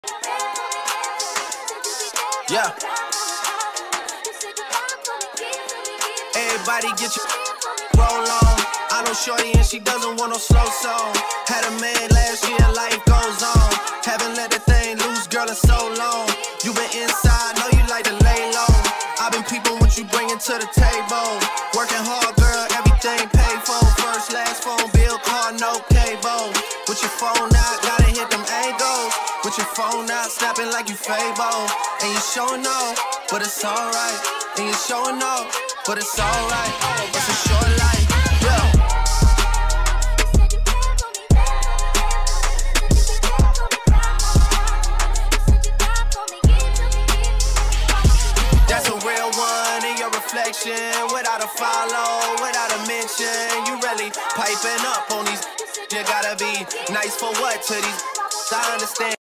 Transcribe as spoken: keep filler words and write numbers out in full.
Yeah. Everybody get your roll on. I know shorty and she doesn't want no slow song. Had a man last year, life goes on. Haven't let that thing loose, girl, in so long. You been inside, know you like to lay low. I've been peeping what you bringing to the table. Working hard, girl, everything paid for. First, last phone bill, car, no cable. With your phone out, gotta hit them angles. With your phone out, snapping like you Fable. And you showing off, but it's alright. And you showing off, but it's alright. It's a short life, yeah. That's a real one in your reflection. Without a follow, without a mention. You really piping up on these. You gotta be nice for what to these. I understand.